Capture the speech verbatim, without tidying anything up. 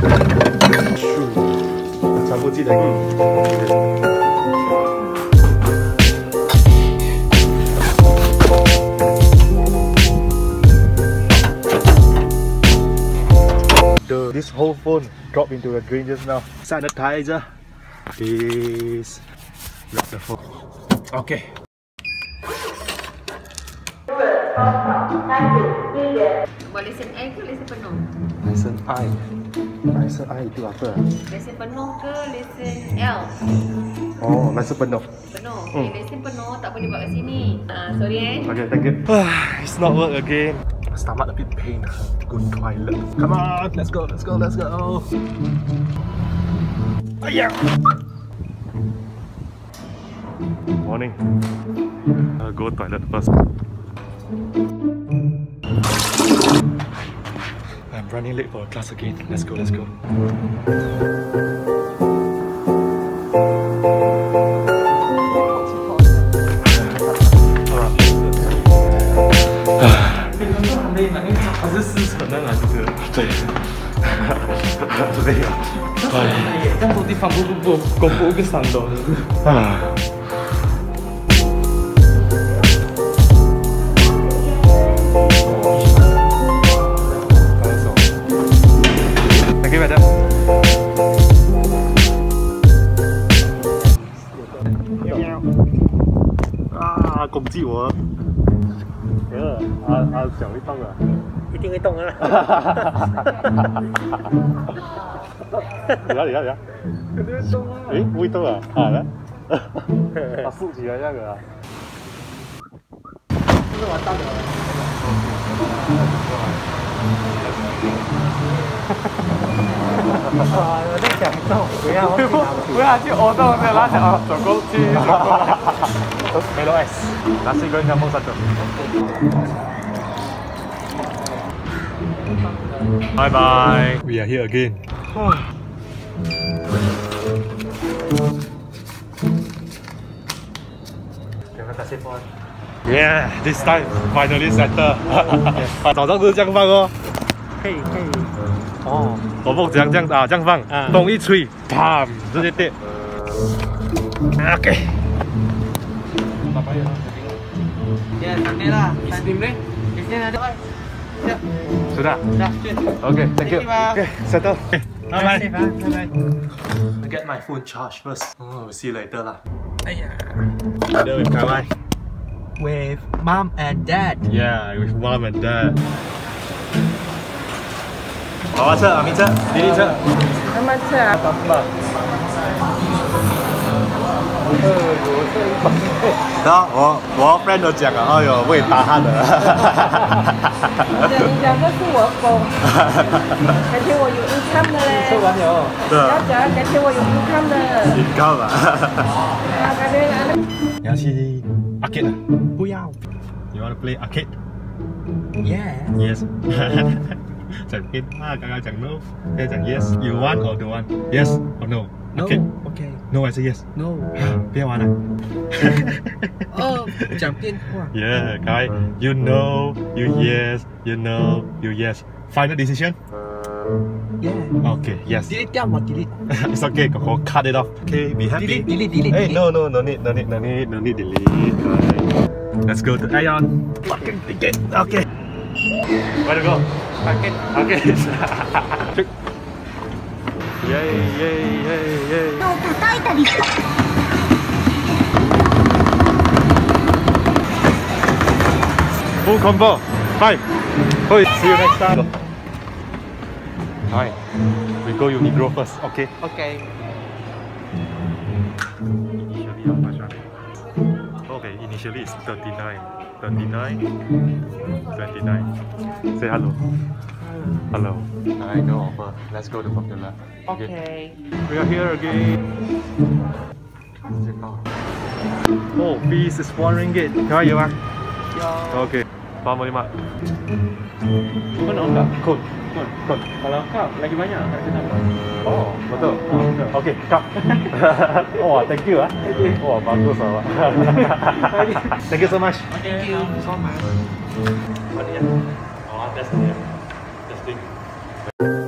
Cabut je lagi. This whole phone dropped into the drain just now. Sanitizer. Please lock the phone. Okay. Buat lesen I ke lesen penuh? Lesen I. Lesen I itu apa? Lesen penuh ke lesen L? Oh, lesen penuh. Penuh. Okay, hmm. Lesen penuh tak boleh buat kat sini. Ah, sorry eh. Okay, thank you. It's not work again. Stomach a bit pain. Go toilet. Come on, let's go, let's go, let's go. Oh yeah. Morning. I'll go toilet first. I'm running late for class again. Let's go, let's go.对，累啊！哎，这样多地方不不不，公布一个山洞啊！ 啊，攻击我！没有，阿阿脚会动啊， 一定会动啊！ 你看，你看，你看， 肯定会动啊！ 诶，不会动啊，啊来，他竖起来那个啊， 这是完蛋了。啊！我在想动，不要不要去活动，对，拉脚走过去，走过。 Melo S, nasi goreng kampung satu. Bye bye. We are here again. Terima kasih Pon. Yeah, this time finally settle. 早上就是这样放哦。 可以可以。 哦，我不这样这样啊，这样放，风一吹，砰，直接跌。OK。 Ya, sampai lah. Steam ni. Di sini ada. Siap. Sudah? Sudah. Okay, thank you. Okay, settle. Okay, bye bye. Bye bye. I get my phone charged first. Oh, we'll see you later lah. Ayah. Together with kawan. With mom and dad. Yeah, with mom and dad. 娃娃车、阿明车、弟弟车。 妈妈车啊。 爸爸。 然后我我 friend 都讲了，哎呦，会打他的。 你讲的是我狗，改天我有 income 的嘞。 吃完了。 不要讲，改天我有 income 的。 income 啊？ 啊，改天啊。 你要去 arcade 啊？不要。You want to play arcade? Yeah. Yes. 讲 game 啊，刚刚讲 no， 现在讲 yes。You want or don't want? Yes or no? No. Okay. Okay. No 还是 yes? No. 不要玩了。 哦，讲电话。 Yeah, guy. You know, you yes, you know, you yes. Final decision? Yeah. Okay, yes. Delete 掉嘛 delete. It's okay, go cut it off. Okay, be happy. Delete, delete, delete. Hey, no, no, no need, no need, no need, no need delete. Right. Let's go to Aeon. Fucking ticket. Okay. Where to go? Paket. Okay. Yay, yay, yay, yay. Full combo. Bye. Bye. See you next time. Hi. We go Uniqlo first. Okay. Okay. Initially, how much? Okay, initially it's thirty-nine. thirty-nine. twenty-nine. Say hello. Hello. I know offer. Let's go to Popular. Okay. We are here again. Oh, fees is one ringgit. Kau ya bang? Ya. Okay. Faham lima. Mana enggak? Kod. Kod. Kod. Kalau kau lagi banyak kat sana. Oh, betul. Oh, betul. Okay, kap. Oh, thank you ah. Oh, bagus ah. Thank you so much. Thank you so much. Oh, that's it. Testing.